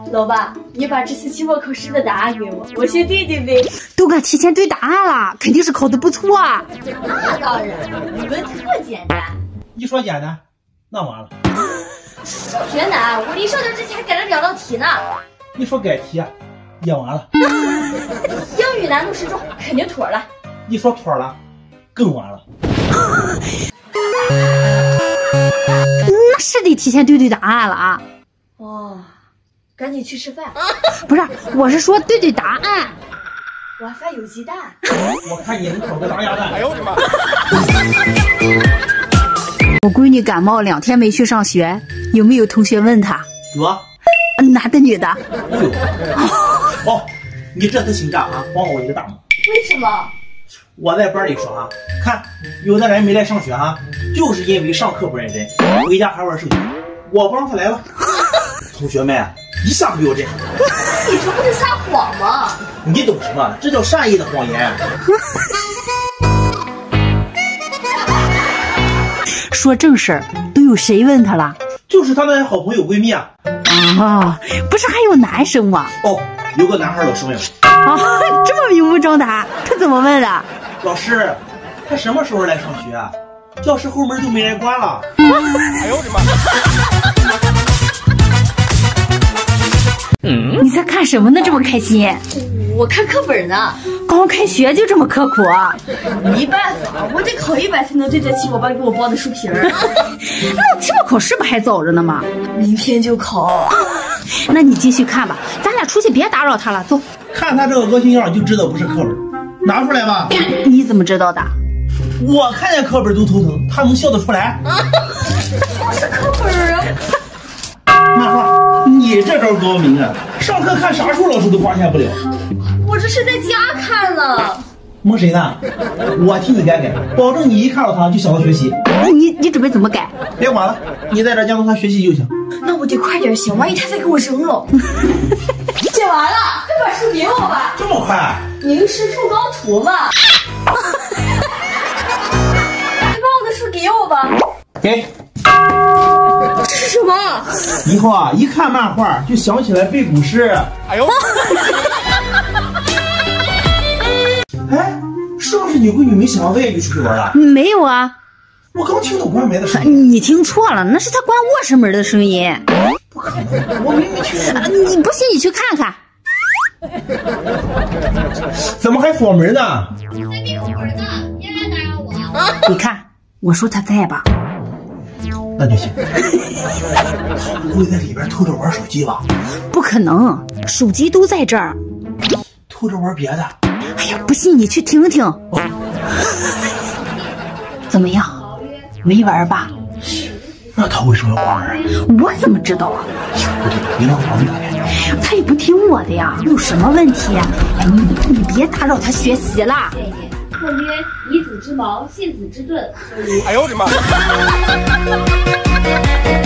老爸，你把这次期末考试的答案给我，我先对对呗。 都敢提前对答案了，肯定是考得不错啊。 那当然，语文特简单。 一说简单，那完了。 数学难，我临上课之前改了2道题呢。 一说改题，也完了。 英语难度适中，肯定妥了。 一说妥了，更完了。 那是得提前对答案了啊。 哦，赶紧去吃饭。 不是，我是说对答案。 晚饭有鸡蛋。 我看你能烤个大鸭蛋。哎呦我的妈！ 我闺女感冒2天没去上学，有没有同学问她？ 有啊。 男的女的？ 有。哦，你这次请假啊，帮我一个大忙。 为什么？ 我在班里说啊，看有的人没来上学啊，就是因为上课不认真，回家还玩手机。我帮他来了。同学们一下给我认。 你这不是撒谎吗？ 你懂什么？这叫善意的谎言。 说正事儿，都有谁问他了？ 就是他那些好朋友闺蜜啊。 啊，不是还有男生吗？ 哦，有个男孩老师问我。 啊，这么明目张胆，他怎么问的？ 老师，他什么时候来上学啊？教室后门都没人关了。哎呦我的妈！ 你在看什么呢？这么开心？ 我看课本呢。 刚开学就这么刻苦啊？ 没办法，我得考100才能对得起我爸给我包的书皮儿。 那期末考试不还早着呢吗？ 明天就考。 那你继续看吧，咱俩出去别打扰他了，走。 看他这个恶心样就知道不是课本，拿出来吧。 你怎么知道的？ 我看见课本都头疼，他能笑得出来？ 不是课本啊。 漫画，你这招高明啊！上课看啥书老师都发现不了。 我这是在家看了。 蒙谁呢？我替你改改，保证你一看到他就想到学习。 你准备怎么改？ 别管了，你在这监督他学习就行。 那我得快点写，万一他再给我扔了。写完了，快把书给我吧。 这么快？ 名师出高徒嘛。快把我的书给我吧。 给。 这是什么？ 以后啊，一看漫画就想起来背古诗。哎呦！哎，是不是你闺女没想到外地出去玩了？ 没有啊， 我刚听到关门的声音。 你听错了，那是他关卧室门的声音。 不可能，我明明听到。 你不信你去看看。 怎么还锁门呢？ 在闭口门呢，别来打扰我。 你看，我说他在吧？ 那就行。他不会在里边偷着玩手机吧？ 不可能，手机都在这儿。 偷着玩别的。 哎呀，不信你去听听。怎么样？没玩吧？ 那他为什么要关门？ 我怎么知道啊？ 不对，你让房子打开。 他也不听我的呀，有什么问题啊？哎，你别打扰他学习啦。 或曰以子之矛，陷子之盾。 哎呦我的妈！